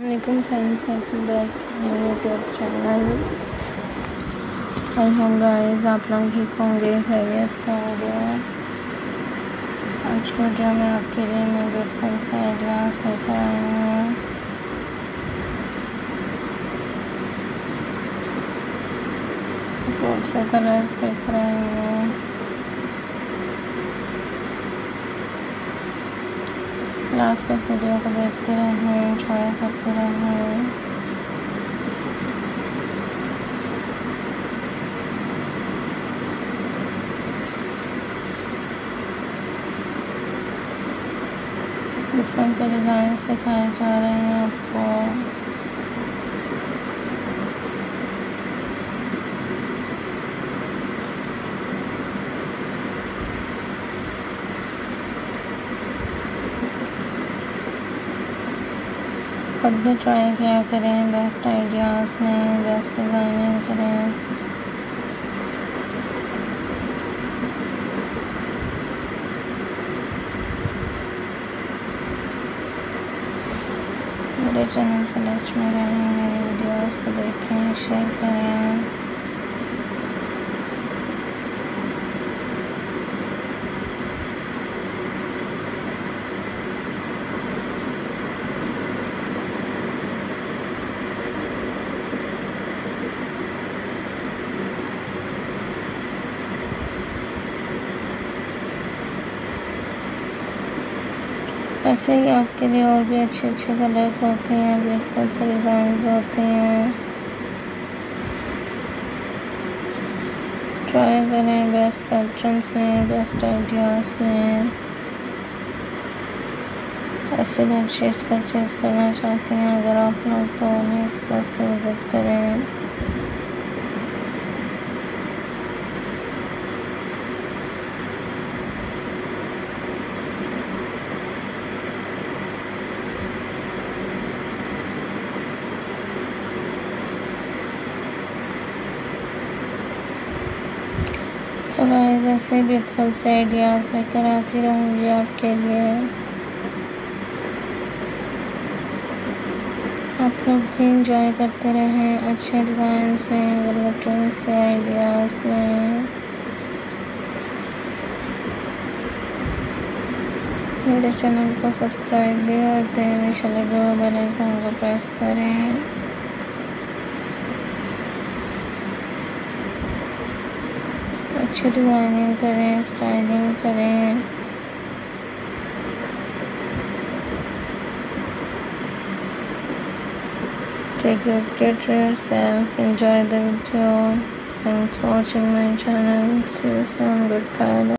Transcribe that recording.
Welcome friends, welcome back to my YouTube channel। I hope guys आप लोग ठीक होंगे, खैरियत से होंगे। आज को जो मैं आपके लिए मैं ब्यूटीफुल से आइडियाज़ लेकर आई हूँ। कौन से कलर्स लेकर आई हूँ। लास्ट तक वीडियो को देखते रहें, एंजॉय करते रहें। डिफरेंट से डिज़ाइन दिखाए जा रहे हैं आपको। खुद भी ट्राई किया करें, बेस्ट आइडियाज़ में बेस्ट डिज़ाइनिंग करें। मेरे चैनल से टच में रहें, मेरी वीडियोस को देखें, शेयर करें। ऐसे ही आपके लिए और भी अच्छे अच्छे कलर्स होते हैं, ब्यूटीफुल से डिज़ाइंस होते हैं। ट्राई करें, बेस्ट पैटर्न्स लें, बेस्ट आइडियाज़ लें। ऐसे बेडशीट्स परचेज करना चाहते हैं अगर आप लोग तो AliExpress पर विजिट करें। तो गाइस ऐसे ब्यूटीफुल से आइडियाज़ लेकर आती रहूँगी आपके लिए। आप लोग भी इंजॉय करते रहें, अच्छे डिज़ाइंस लें, गुड लुकिंग से आइडियाज़ लें। मेरे चैनल को सब्सक्राइब भी करते हैं, हमेशा लगे हुए बेल आइकन को प्रेस करें। अच्छी डिज़ाइनिंग करें, स्टाइलिंग करें। Take good care of yourself. Enjoy the video. Thanks for watching my channel. See you soon. Goodbye.